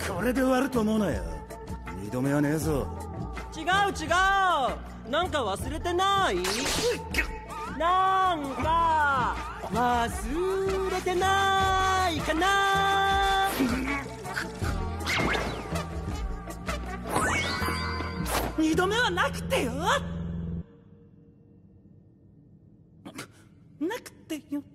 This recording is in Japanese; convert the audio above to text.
これで終わると思うなよ。二度目はねえぞ。 違う違う、なんか忘れてない？なんか忘れてないかな？ 二度目はなくてよ。なくてよ。